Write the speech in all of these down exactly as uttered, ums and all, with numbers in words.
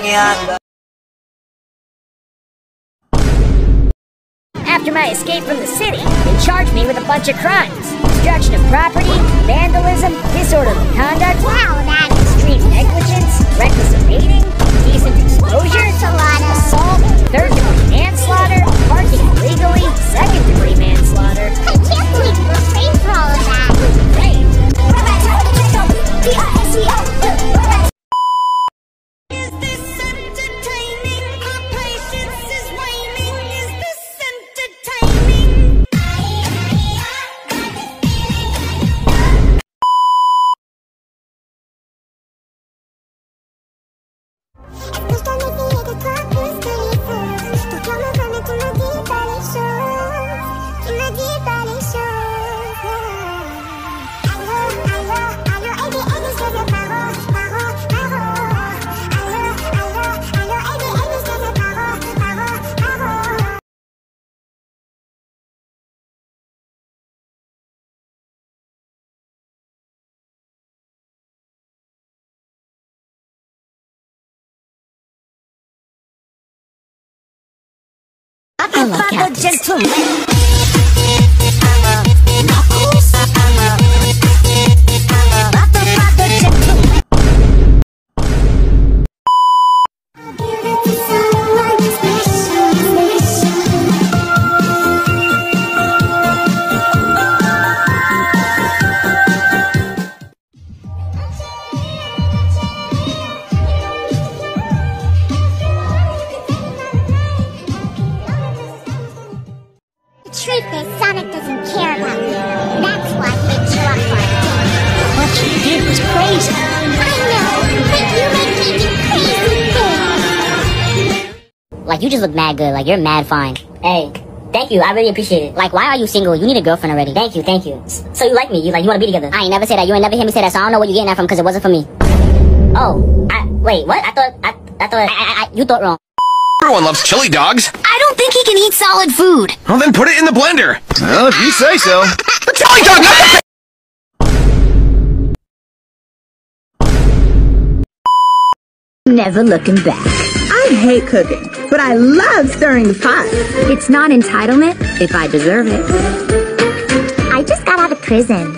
After my escape from the city, they charged me with a bunch of crimes. Destruction of property, vandalism, disorderly conduct, wow, that extreme negligence, reckless evading, indecent exposure, assault, third-degree manslaughter, parking illegally, second-degree manslaughter. I can't believe you were framed for all of that. Framed? Is this entertaining? Our patience is waning. Is this entertaining? I like cactus. Gentleman. Truth is, Sonic doesn't care about you. That's why he picked you up for a date. What you did was crazy. I know, but you make me do crazy things. Like, you just look mad good. Like, you're mad fine. Hey, thank you. I really appreciate it. Like, why are you single? You need a girlfriend already. Thank you, thank you. So you like me? You like, you want to be together? I ain't never said that. You ain't never hear me say that, so I don't know where you getting that from, because it wasn't for me. Oh, I, wait, what? I thought, I, I thought, I, I, I, you thought wrong. Everyone loves chili dogs. I don't think he can eat solid food. Well, then put it in the blender. Well, if you say so. The chili dog, not the Never looking back. I hate cooking, but I love stirring the pot. It's not entitlement if I deserve it. I just got out of prison.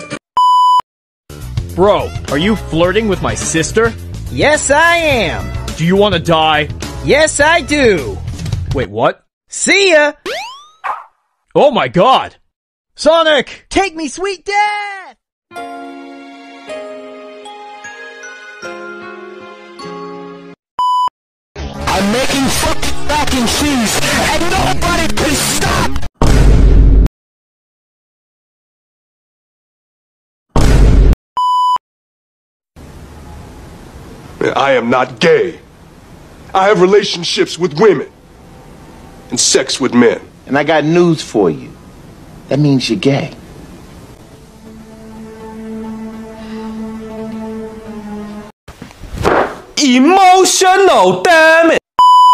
Bro, are you flirting with my sister? Yes, I am. Do you want to die? Yes, I do. Wait, what? See ya! Oh my god! Sonic! Take me, sweet dad! I'm making fucking mac and cheese, and nobody can stop! I am not gay. I have relationships with women and sex with men. And I got news for you. That means you're gay. Emotional, damn it!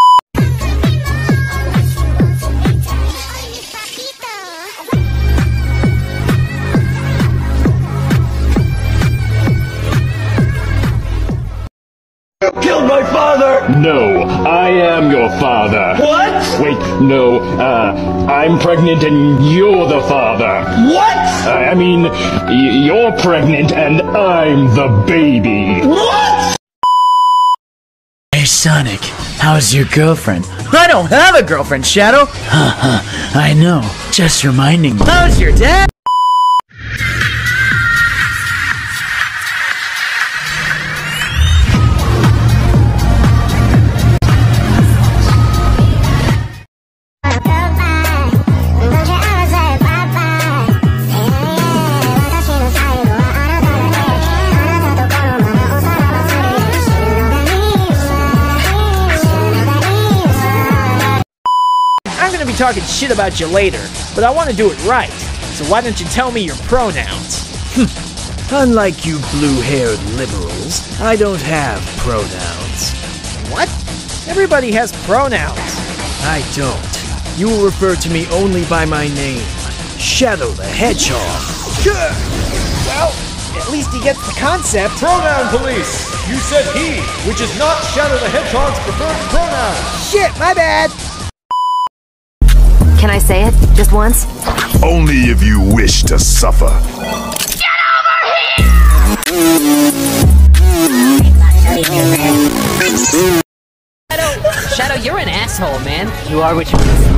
Killed my father! No, I am your father. What? Wait, no, uh, I'm pregnant and you're the father. What? I, I mean, y you're pregnant and I'm the baby. What? Hey, Sonic, how's your girlfriend? I don't have a girlfriend, Shadow! Haha, I know, just reminding you. How's your dad? Talking shit about you later, but I want to do it right. So why don't you tell me your pronouns? Unlike you blue-haired liberals, I don't have pronouns. What? Everybody has pronouns. I don't. You will refer to me only by my name, Shadow the Hedgehog. Well, at least he gets the concept. Pronoun police! You said he, which is not Shadow the Hedgehog's preferred pronoun. Shit, my bad. Can I say it? Just once? Only if you wish to suffer. Get over here! Shadow, Shadow, you're an asshole, man. You are what you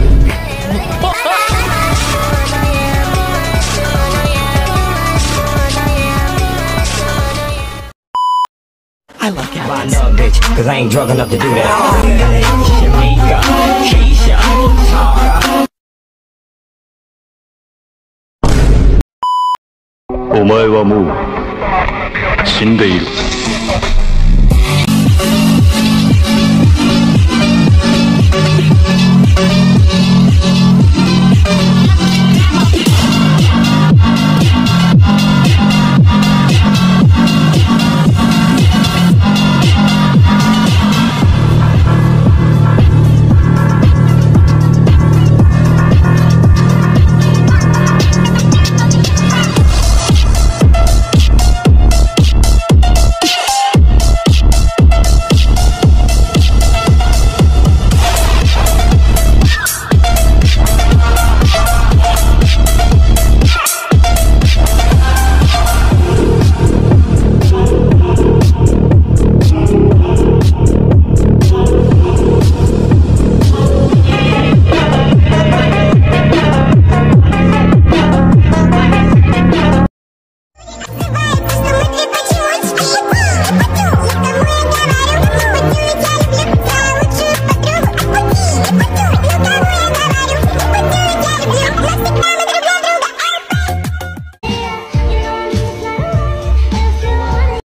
I love cats. My love, bitch, cause I ain't drunk enough to do that. Shamika, Keisha, Tara. お前はもう死んでいる。